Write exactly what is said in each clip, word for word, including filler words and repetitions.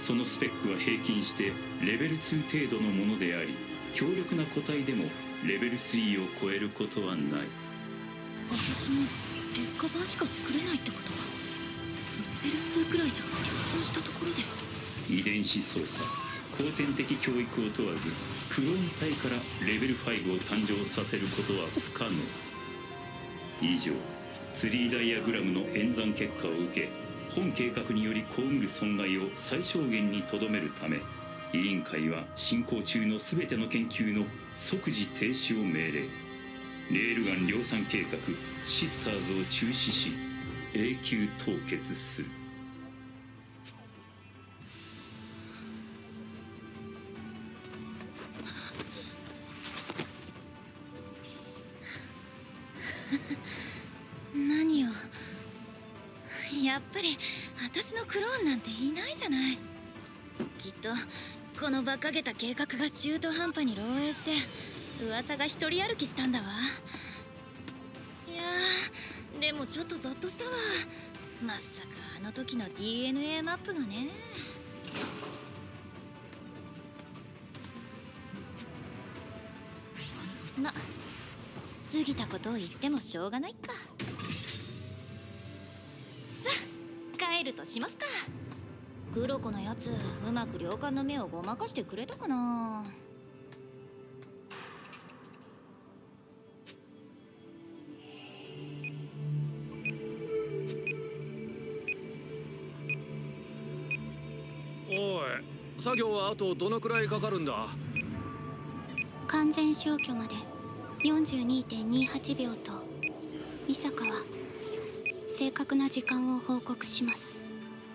そのスペックは平均してレベルツー程度のものであり、強力な個体でもレベルスリーを超えることはない。 私も劣化版しか作れないってことは、レベルツーくらいじゃ量産したところで。 遺伝子操作、後天的教育を問わずクローン体からレベルファイブを誕生させることは不可能。以上、ツリーダイアグラムの演算結果を受け、本計画により被る損害を最小限にとどめるため、委員会は進行中の全ての研究の即時停止を命令。レールガン量産計画シスターズを中止し、永久凍結する。 何よ、やっぱり私のクローンなんていないじゃない。きっとこの馬鹿げた計画が中途半端に漏洩して噂が一人歩きしたんだわ。いやー、でもちょっとゾッとしたわ。まさかあの時の ディーエヌエー マップがね。ま、過ぎたことを言ってもしょうがないか。さあ帰るとしますか。黒子のやつ、うまく領艦の目をごまかしてくれたかな。 おい、作業はあとどのくらいかかるんだ。 完全消去まで よんじゅうにてんにはち 秒と、伊坂は正確な時間を報告します。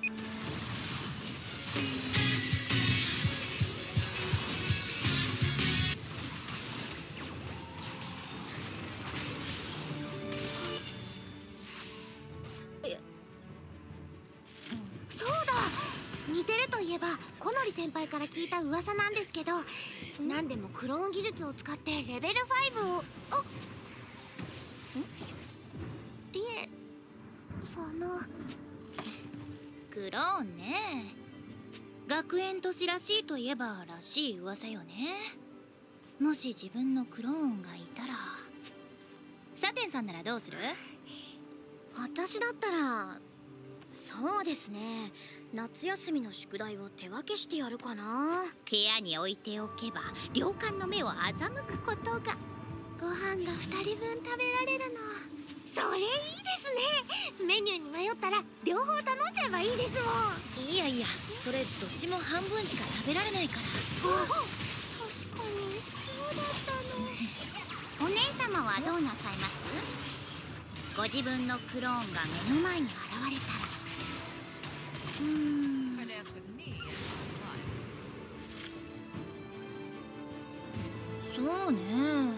そうだ、似てるといえば小森先輩から聞いた噂なんですけど、何でもクローン技術を使ってレベルファイブを。あっ、いえ、そのクローンね。学園都市らしいといえばらしい噂よね。もし自分のクローンがいたら。サテンさんならどうする？ 私だったら、そうですね、夏休みの宿題を手分けしてやるかな。 部屋に置いておけば領艦の目を欺くことが。 ご飯がふたりぶん食べられるの、それいいですね。メニューに迷ったら両方頼んじゃえばいいですもん。 いやいや、それどっちも半分しか食べられないから。 あ、確かにそうだったの。 お姉様はどうなさいます？ご自分のクローンが目の前に現れたら。うーん、そうね。